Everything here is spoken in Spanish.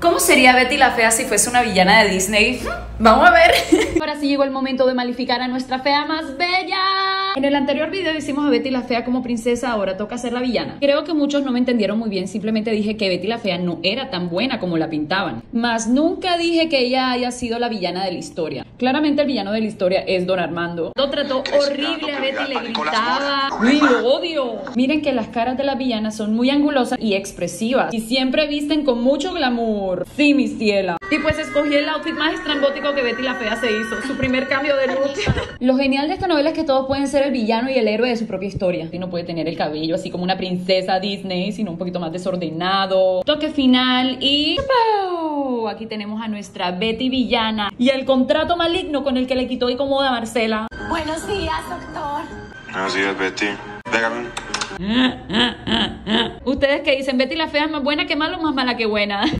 ¿Cómo sería Betty la Fea si fuese una villana de Disney? Vamos a ver. Ahora sí llegó el momento de malificar a nuestra fea más bella. En el anterior video hicimos a Betty la Fea como princesa, ahora toca ser la villana. Creo que muchos no me entendieron muy bien, simplemente dije que Betty la Fea no era tan buena como la pintaban. Mas nunca dije que ella haya sido la villana de la historia. Claramente el villano de la historia es Don Armando. Lo trató horrible a Betty, le gritaba. ¡Uy, lo odio! Miren que las caras de las villanas son muy angulosas y expresivas y siempre visten con mucho glamour. Sí, mi ciela. Y pues escogí el outfit más estrambótico que Betty la Fea se hizo, su primer cambio de look. Lo genial de esta novela es que todos pueden ser el villano y el héroe de su propia historia. Y no puede tener el cabello así como una princesa Disney, sino un poquito más desordenado. Toque final y ¡pow! Aquí tenemos a nuestra Betty villana y el contrato maligno con el que le quitó y cómoda a Marcela. Buenos días, doctor. Buenos días, Betty. Pégame. Ustedes que dicen, Betty la Fea es más buena que mala o más mala que buena.